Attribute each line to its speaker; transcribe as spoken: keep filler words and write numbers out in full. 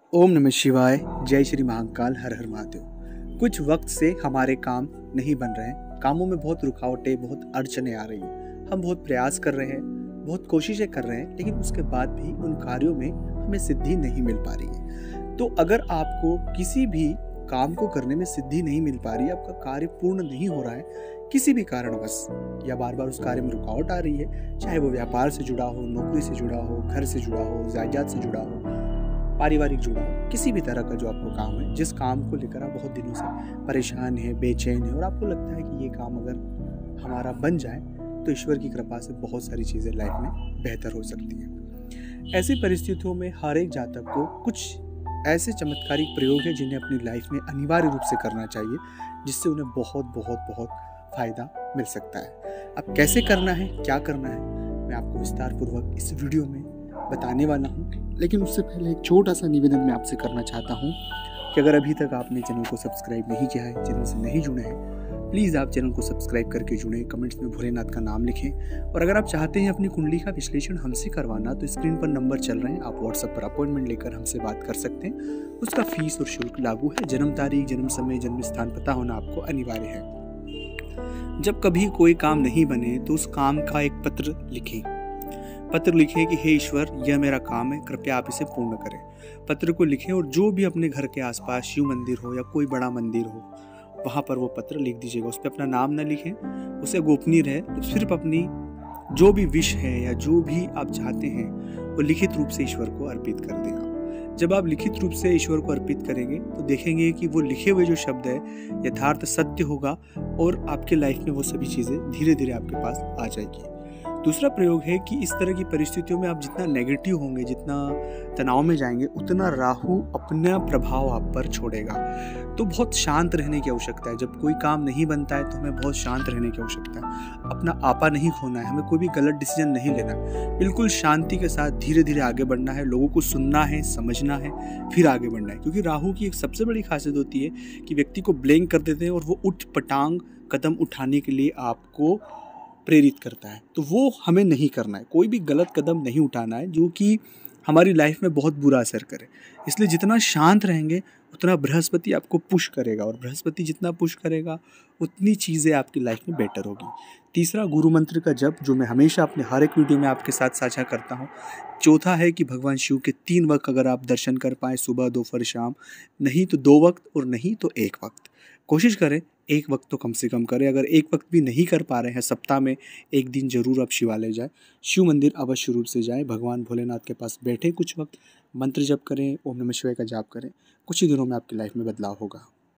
Speaker 1: ओम नमः शिवाय, जय श्री महाकाल, हर हर महादेव। कुछ वक्त से हमारे काम नहीं बन रहे हैं, कामों में बहुत रुकावटें, बहुत अड़चनें आ रही हैं। हम बहुत प्रयास कर रहे हैं, बहुत कोशिशें कर रहे हैं, लेकिन उसके बाद भी उन कार्यों में हमें सिद्धि नहीं मिल पा रही है। तो अगर आपको किसी भी काम को करने में सिद्धि नहीं मिल पा रही है, आपका कार्य पूर्ण नहीं हो रहा है किसी भी कारणवश, या बार बार उस कार्य में रुकावट आ रही है, चाहे वो व्यापार से जुड़ा हो, नौकरी से जुड़ा हो, घर से जुड़ा हो, जायदाद से जुड़ा हो, पारिवारिक जुड़ा हो, किसी भी तरह का जो आपको काम है, जिस काम को लेकर आप बहुत दिनों से परेशान है, बेचैन है और आपको लगता है कि ये काम अगर हमारा बन जाए तो ईश्वर की कृपा से बहुत सारी चीज़ें लाइफ में बेहतर हो सकती हैं। ऐसी परिस्थितियों में हर एक जातक को कुछ ऐसे चमत्कारिक प्रयोग है जिन्हें अपनी लाइफ में अनिवार्य रूप से करना चाहिए, जिससे उन्हें बहुत बहुत बहुत फ़ायदा मिल सकता है। अब कैसे करना है, क्या करना है, मैं आपको विस्तार पूर्वक इस वीडियो में बताने वाला हूँ। लेकिन उससे पहले एक छोटा सा निवेदन मैं आपसे करना चाहता हूँ कि अगर अभी तक आपने चैनल को सब्सक्राइब नहीं किया है, चैनल से नहीं जुड़े हैं, प्लीज़ आप चैनल को सब्सक्राइब करके जुड़ें, कमेंट्स में भोलेनाथ का नाम लिखें। और अगर आप चाहते हैं अपनी कुंडली का विश्लेषण हमसे करवाना, तो स्क्रीन पर नंबर चल रहे हैं, आप व्हाट्सएप पर अपॉइंटमेंट लेकर हमसे बात कर सकते हैं। उसका फीस और शुल्क लागू है। जन्म तारीख, जन्म समय, जन्म स्थान पता होना आपको अनिवार्य है। जब कभी कोई काम नहीं बने तो उस काम का एक पत्र लिखें। पत्र लिखें कि हे ईश्वर, यह मेरा काम है, कृपया आप इसे पूर्ण करें। पत्र को लिखें और जो भी अपने घर के आसपास शिव मंदिर हो या कोई बड़ा मंदिर हो, वहाँ पर वो पत्र लिख दीजिएगा। उस पर अपना नाम ना लिखें, उसे गोपनीय रहे, तो सिर्फ अपनी जो भी विश है या जो भी आप चाहते हैं वो लिखित रूप से ईश्वर को अर्पित कर दें। आप जब आप लिखित रूप से ईश्वर को अर्पित करेंगे तो देखेंगे कि वो लिखे हुए जो शब्द है यथार्थ सत्य होगा और आपके लाइफ में वो सभी चीज़ें धीरे धीरे आपके पास आ जाएगी। दूसरा प्रयोग है कि इस तरह की परिस्थितियों में आप जितना नेगेटिव होंगे, जितना तनाव में जाएंगे, उतना राहु अपना प्रभाव आप पर छोड़ेगा। तो बहुत शांत रहने की आवश्यकता है। जब कोई काम नहीं बनता है तो हमें बहुत शांत रहने की आवश्यकता है। अपना आपा नहीं खोना है, हमें कोई भी गलत डिसीजन नहीं लेना है। बिल्कुल शांति के साथ धीरे धीरे आगे बढ़ना है, लोगों को सुनना है, समझना है, फिर आगे बढ़ना है। क्योंकि राहु की एक सबसे बड़ी खासियत होती है कि व्यक्ति को ब्लेम कर देते हैं और वो उठ पटांग कदम उठाने के लिए आपको प्रेरित करता है। तो वो हमें नहीं करना है। कोई भी गलत कदम नहीं उठाना है जो कि हमारी लाइफ में बहुत बुरा असर करे। इसलिए जितना शांत रहेंगे उतना बृहस्पति आपको पुश करेगा, और बृहस्पति जितना पुश करेगा उतनी चीज़ें आपकी लाइफ में बेटर होगी। तीसरा, गुरु मंत्र का जप, जो मैं हमेशा अपने हर एक वीडियो में आपके साथ साझा करता हूँ। चौथा है कि भगवान शिव के तीन वक्त अगर आप दर्शन कर पाएँ, सुबह, दोपहर, शाम, नहीं तो दो वक्त और नहीं तो एक वक्त, कोशिश करें एक वक्त तो कम से कम करें। अगर एक वक्त भी नहीं कर पा रहे हैं, सप्ताह में एक दिन जरूर आप शिवालय जाएं, शिव मंदिर अवश्य रूप से जाएं, भगवान भोलेनाथ के पास बैठें, कुछ वक्त मंत्र जप करें, ओम नमः शिवाय का जाप करें। कुछ ही दिनों में आपकी लाइफ में बदलाव होगा।